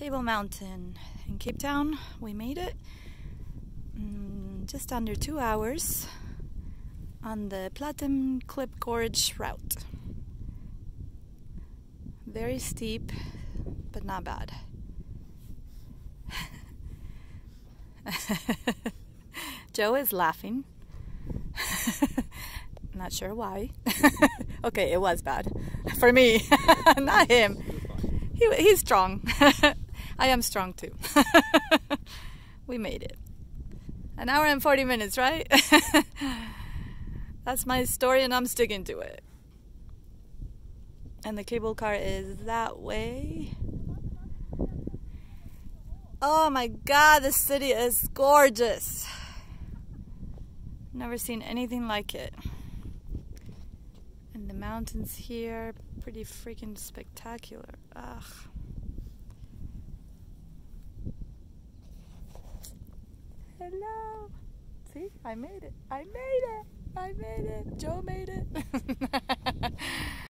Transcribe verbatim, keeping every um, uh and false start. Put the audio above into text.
Table Mountain in Cape Town. We made it in just under two hours on the Platinum Clip Gorge route. Very steep, but not bad. Joe is laughing. Not sure why. Okay, it was bad for me, not him. He, he's strong. I am strong too. We made it. An hour and forty minutes, right? That's my story and I'm sticking to it. And the cable car is that way. Oh my God, this city is gorgeous. Never seen anything like it. And the mountains here, pretty freaking spectacular. Ugh. Hello. See, I made it. I made it. I made it. Joe made it.